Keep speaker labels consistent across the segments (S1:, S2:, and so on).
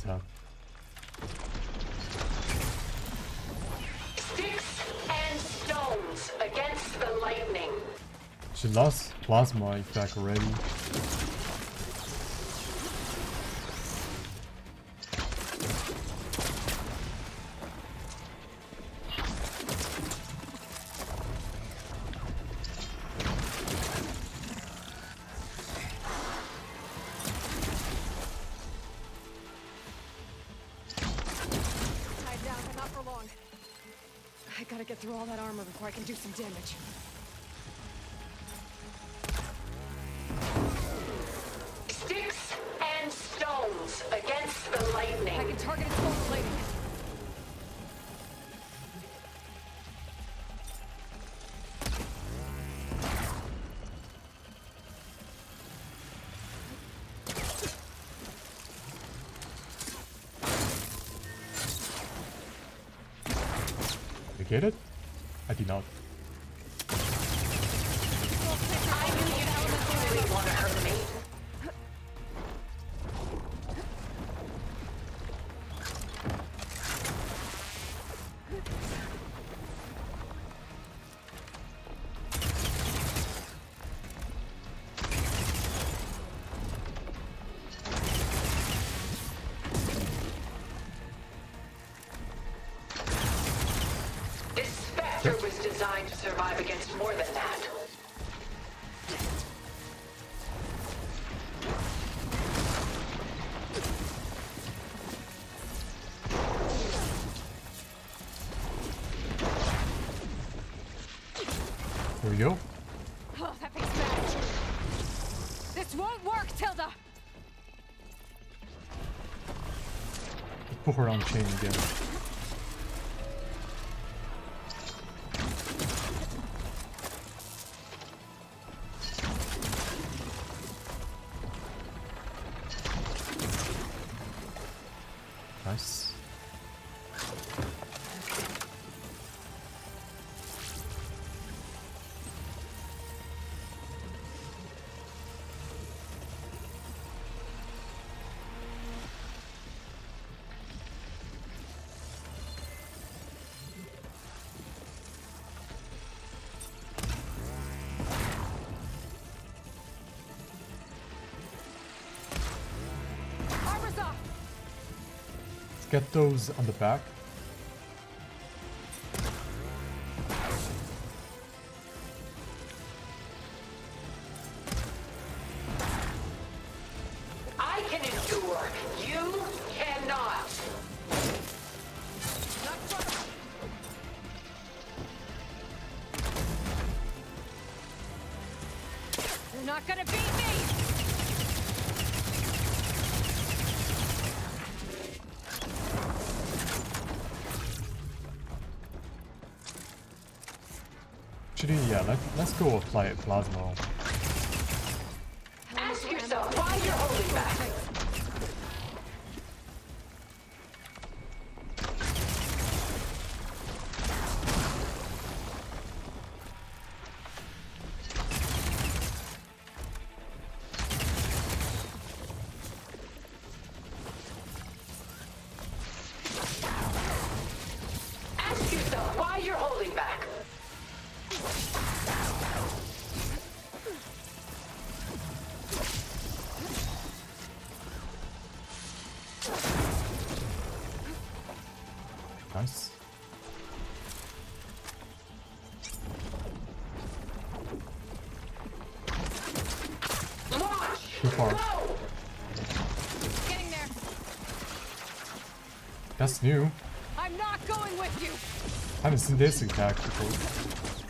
S1: attack.
S2: Sticks and stones against the lightning.
S1: She lost plasma effect already.
S3: Get through all that armor before I can do some damage.
S2: Sticks and stones against the lightning.
S3: I can target its gold plating.
S1: Get it? I did not.
S2: I knew you really want to hurt me. Specter was designed to survive against more than that.
S1: Here we go.
S3: Oh, that makes bad. This won't work, Tilda.
S1: Put her on chain again. Nice.
S3: Armor's off.
S1: Get those on the back.
S2: I can endure. You cannot.
S3: You're not gonna beat me.
S1: Actually, yeah, let's go apply it plasma.
S2: Ask yourself why you're holding back. Ask yourself why you're holding back.
S1: Nice.
S2: Launch!
S1: Too far.
S2: Go!
S3: Getting there.
S1: That's new.
S3: I'm not going with you.
S1: I haven't seen this attack before.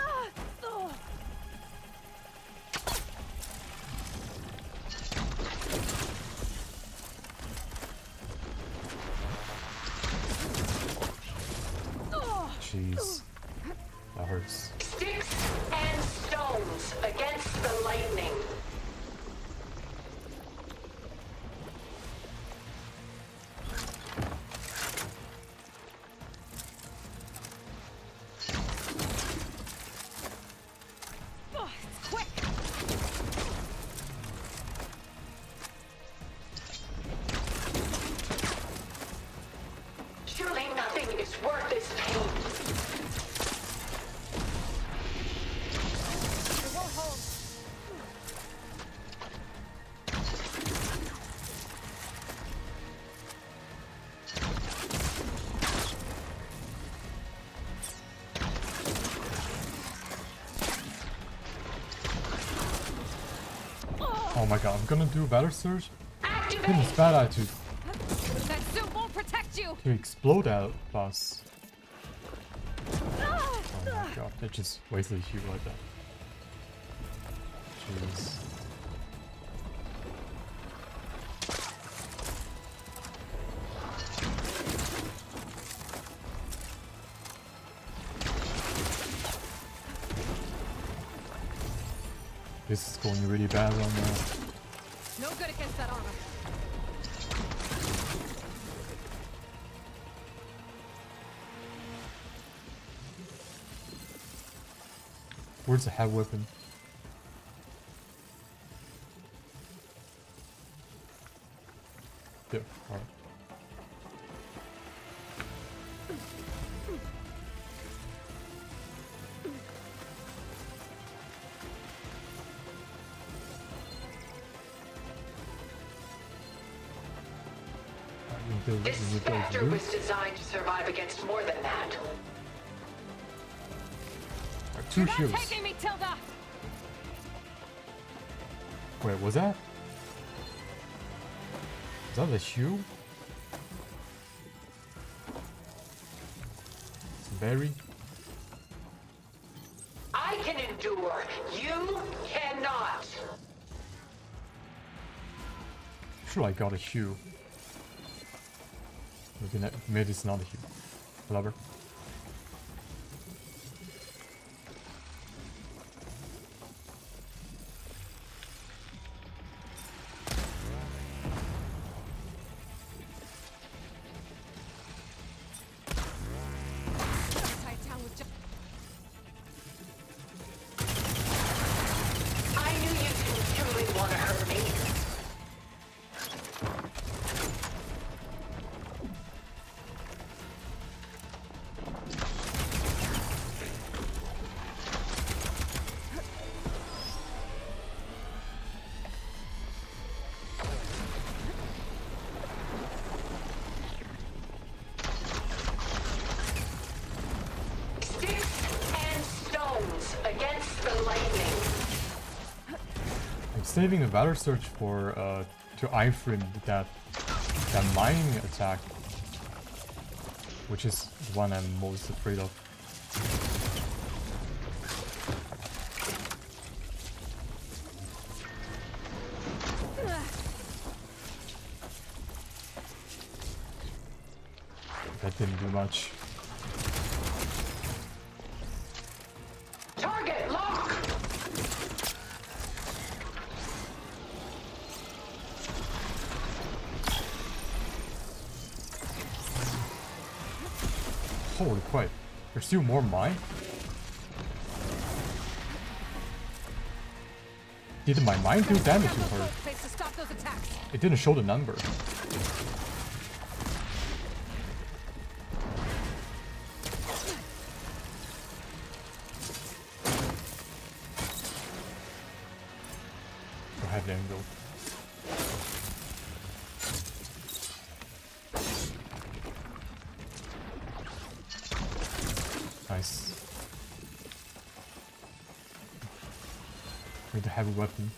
S1: Jeez. That hurts.
S2: Sticks and stones against the lightning.
S3: Oh, it's quick.
S1: Oh my god, I'm gonna do battle surge.
S2: Activate.
S1: Goodness, bad attitude
S3: That suit won't protect you.
S1: to explode that boss. Oh my god, they just wasted a heal like that. Jeez. This is going really bad on that.
S3: No good against that armor.
S1: Where's the head weapon? There, alright.
S2: This Specter was designed to survive against more than that.
S1: Two
S3: You're
S1: heals.
S3: not taking me, Tilda.
S1: Wait, was that? Is that a shoe? It's berry.
S2: I can endure. You cannot.
S1: Sure, I got a shoe. Maybe it's not a shoe. Lover.
S2: I knew you didn't truly want to hurt me. Against the lightning.
S1: I'm saving a battle surge for to iframe that mining attack, which is the one I'm most afraid of. That didn't do much.
S2: Target lock.
S1: Holy crap. There's still more mine? Did my mine do damage to her? It didn't show the number. Go ahead, Angle. Nice. With a heavy weapon.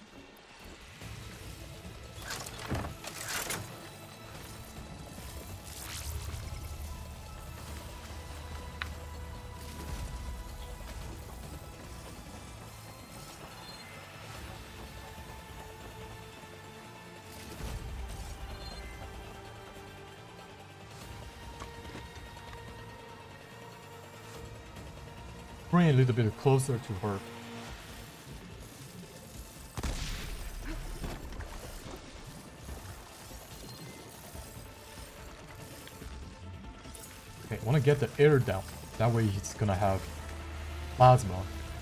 S1: Bring it a little bit closer to her. Okay, I want to get the air down. That way he's gonna have plasma.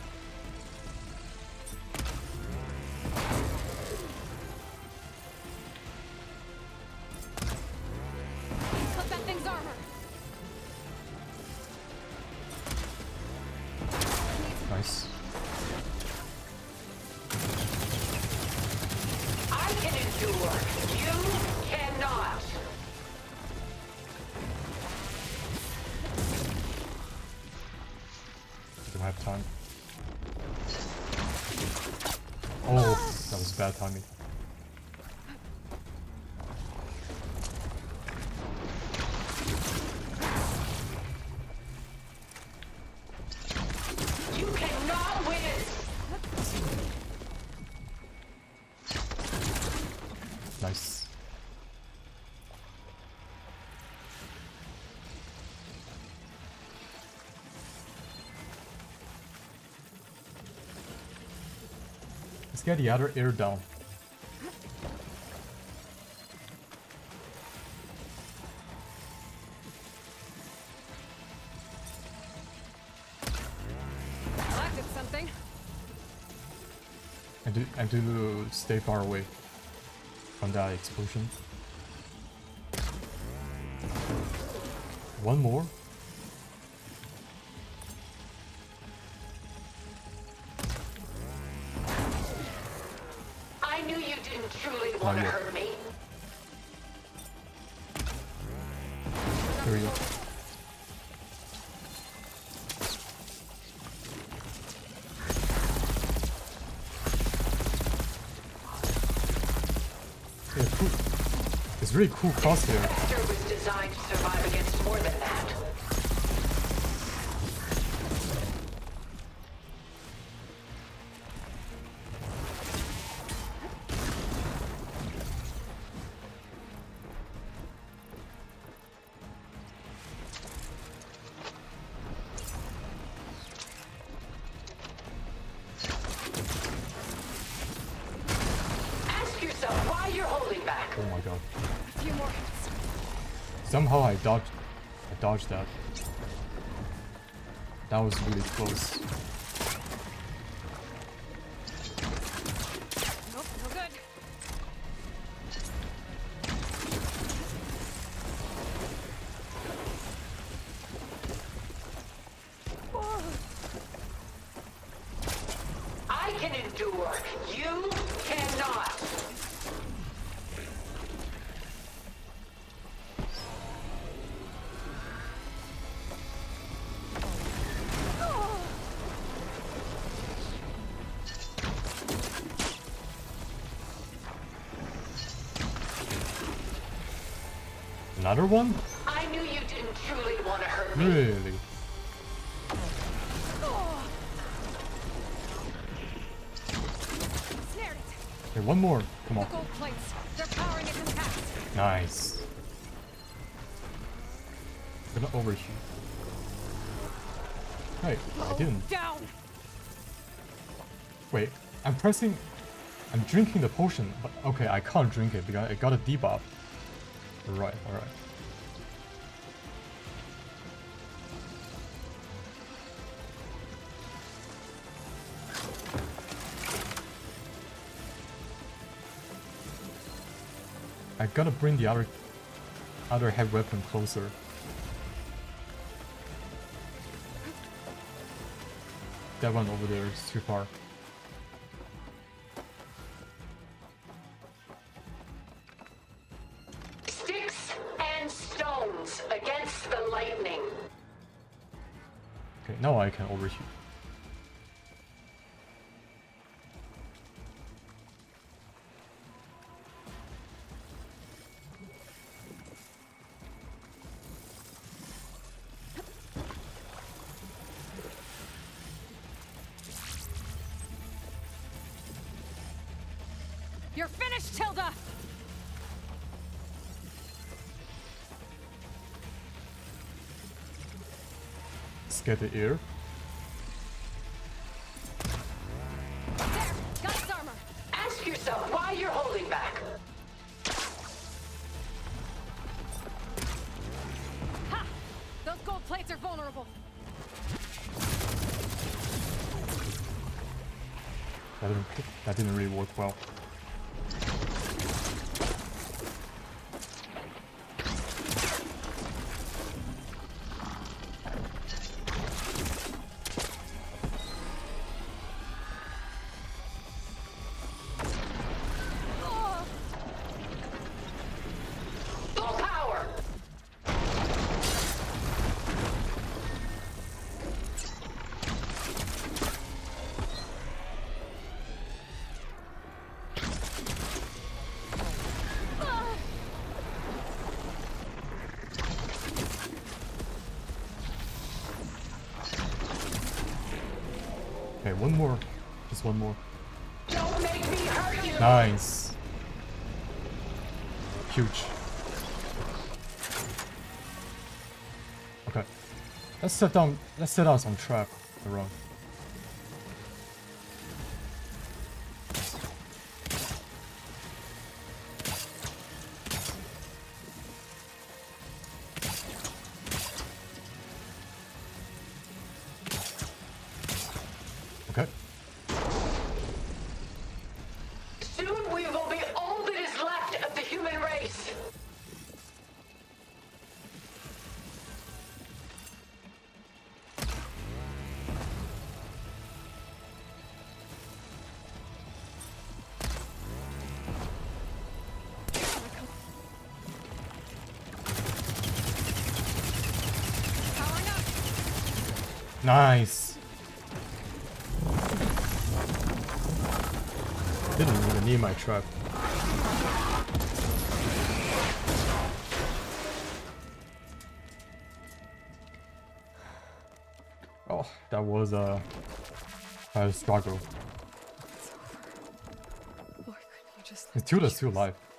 S3: Cut that thing's armor.
S1: Nice.
S2: I can endure. You cannot.
S1: I don't have time. Oh, that was bad timing.
S2: You cannot win.
S1: Nice. Let's get the other air down.
S3: I did something.
S1: And to stay far away from that explosion. One more.
S2: I knew you didn't truly want to
S1: yet.
S2: hurt me.
S1: Here we go. Yeah, cool. It's really cool crosshair.
S2: Specter was designed to survive against more than that. Ask yourself why you're holding back.
S1: Oh my god.
S3: A few more hits.
S1: Somehow I dodged that. That was really close.
S3: Nope, no good.
S2: I can endure. You cannot.
S1: Another one?
S2: I knew you didn't truly want to hurt me.
S1: Really?
S3: Snared it.
S1: Okay, one more. Come
S3: The
S1: on.
S3: gold plates. They're powering it compact.
S1: Nice. I'm gonna overshoot. Right, I didn't.
S3: Down.
S1: Wait, I'm drinking the potion, but okay, I can't drink it because I got a debuff. Right, alright. I gotta bring the other heavy weapon closer. That one over there is too far.
S2: Sticks and stones against the lightning.
S1: Okay, now I can overshoot.
S3: You're finished, Tilda.
S1: Let's get the air.
S3: There. Got his armor.
S2: Ask yourself why you're holding back.
S3: Ha! Those gold plates are vulnerable.
S1: That didn't really work well.
S2: Full power.
S1: Okay, one more. Just one more.
S2: Don't make me hurt you.
S1: Nice. Huge. Okay. Let's set down some trap around. Okay.
S2: Soon we will be all that is left of the human race.
S3: Powering up.
S1: Nice. Didn't even need my trap. Oh, that was a struggle.
S3: Why couldn't you just
S1: Tilda's still alive.